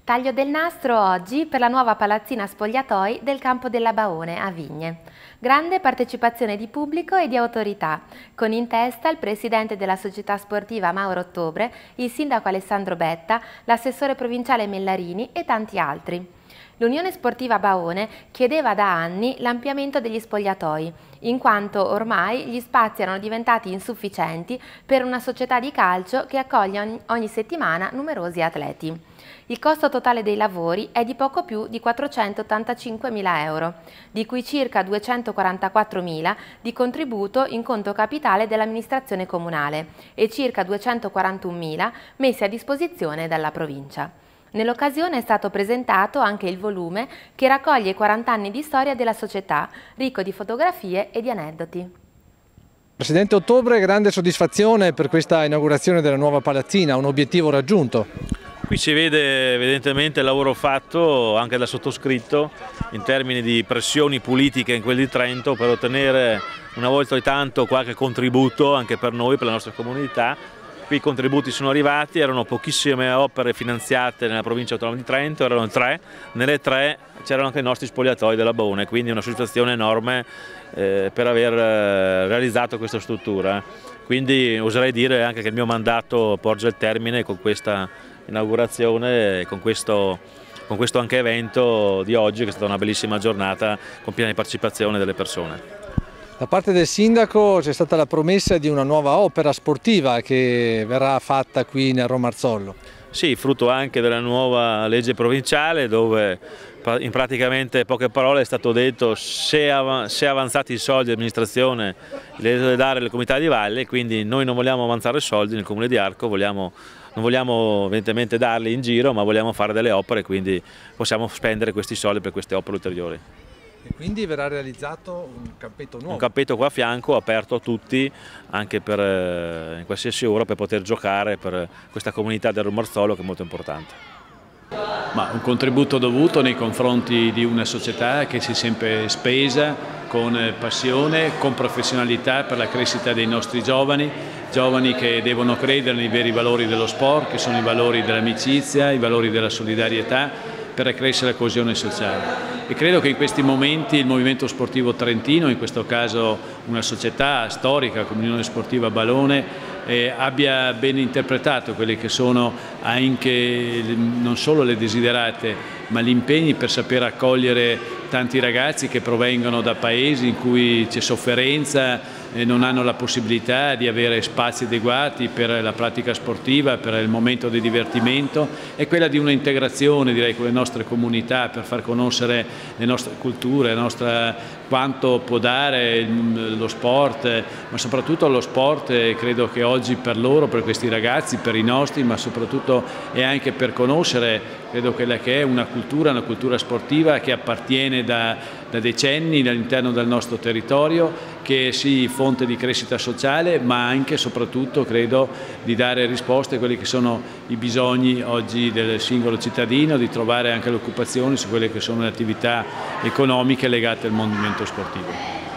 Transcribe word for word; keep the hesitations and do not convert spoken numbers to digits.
Taglio del nastro oggi per la nuova palazzina spogliatoi del campo della Baone a Vigne. Grande partecipazione di pubblico e di autorità, con in testa il presidente della società sportiva Mauro Ottobre, il sindaco Alessandro Betta, l'assessore provinciale Mellarini e tanti altri. L'Unione Sportiva Baone chiedeva da anni l'ampliamento degli spogliatoi, in quanto ormai gli spazi erano diventati insufficienti per una società di calcio che accoglie ogni, ogni settimana numerosi atleti. Il costo totale dei lavori è di poco più di quattrocentottantacinquemila euro, di cui circa duecentoquarantaquattromila di contributo in conto capitale dell'amministrazione comunale e circa duecentoquarantunomila messi a disposizione dalla provincia. Nell'occasione è stato presentato anche il volume che raccoglie i quaranta anni di storia della società, ricco di fotografie e di aneddoti. Presidente Ottobre, grande soddisfazione per questa inaugurazione della nuova palazzina, un obiettivo raggiunto. Qui si vede evidentemente il lavoro fatto anche da sottoscritto in termini di pressioni politiche in quel di Trento per ottenere una volta di tanto qualche contributo anche per noi, per la nostra comunità. Qui i contributi sono arrivati, erano pochissime opere finanziate nella provincia autonoma di Trento, erano tre, nelle tre c'erano anche i nostri spogliatoi della Baone, quindi una soddisfazione enorme eh, per aver eh, realizzato questa struttura. Quindi oserei dire anche che il mio mandato porge il termine con questa inaugurazione, con questo, con questo anche evento di oggi, che è stata una bellissima giornata con piena di partecipazione delle persone. Da parte del sindaco c'è stata la promessa di una nuova opera sportiva che verrà fatta qui nel Romarzollo. Sì, frutto anche della nuova legge provinciale dove in praticamente poche parole è stato detto se, av se avanzati i soldi dell'amministrazione li deve dare le comunità di valle, quindi noi non vogliamo avanzare soldi nel comune di Arco, vogliamo, non vogliamo evidentemente darli in giro, ma vogliamo fare delle opere, quindi possiamo spendere questi soldi per queste opere ulteriori. E quindi verrà realizzato un campetto nuovo? Un campetto qua a fianco, aperto a tutti, anche per, in qualsiasi ora, per poter giocare per questa comunità del Romarzollo che è molto importante. Ma un contributo dovuto nei confronti di una società che si è sempre spesa con passione, con professionalità per la crescita dei nostri giovani, giovani che devono credere nei veri valori dello sport, che sono i valori dell'amicizia, i valori della solidarietà, per accrescere la coesione sociale. E credo che in questi momenti il movimento sportivo trentino, in questo caso una società storica come l'Unione Sportiva Baone, eh, abbia ben interpretato quelle che sono anche non solo le desiderate, ma gli impegni per saper accogliere tanti ragazzi che provengono da paesi in cui c'è sofferenza e non hanno la possibilità di avere spazi adeguati per la pratica sportiva, per il momento di divertimento, e quella di un'integrazione direi con le nostre comunità per far conoscere le nostre culture, la nostra, quanto può dare lo sport, ma soprattutto lo sport credo che oggi per loro, per questi ragazzi, per i nostri, ma soprattutto è anche per conoscere credo quella che è una cultura, una cultura sportiva che appartiene da, da decenni all'interno del nostro territorio, che sia fonte di crescita sociale, ma anche e soprattutto credo di dare risposte a quelli che sono i bisogni oggi del singolo cittadino, di trovare anche l'occupazione su quelle che sono le attività economiche legate al movimento sportivo.